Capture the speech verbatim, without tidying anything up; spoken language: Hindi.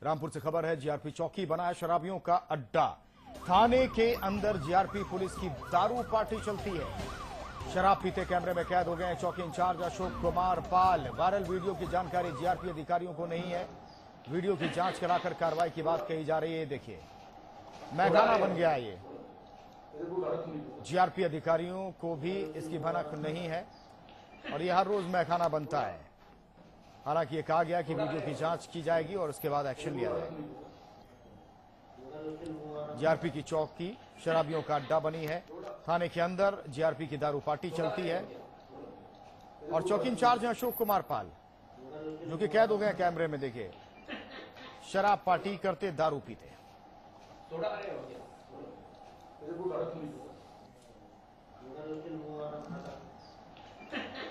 रामपुर से खबर है, जीआरपी चौकी बना है शराबियों का अड्डा। थाने के अंदर जीआरपी पुलिस की दारू पार्टी चलती है। शराब पीते कैमरे में कैद हो गए चौकी incharge Ashok Kumar Pal. Viral video की जानकारी जीआरपी अधिकारियों को नहीं है। वीडियो की जांच कराकर कार्रवाई की बात कही जा रही है। देखिए, मैदाना बन गया ये। जीआरपी अधिकारियों को भी इसकी भनक नहीं है और यह हर रोज मैखाना बनता है। हालांकि ये कहा गया कि वीडियो की जांच की जाएगी और उसके बाद एक्शन लिया जाएगा। जीआरपी की चौकी शराबियों का अड्डा बनी है। थाने के अंदर जीआरपी की दारू पार्टी चलती है और चौकी इंचार्ज हैं अशोक कुमार पाल, जो कि कैद हो गए कैमरे में। देखिए, शराब पार्टी करते, दारू पीते। थोड़ा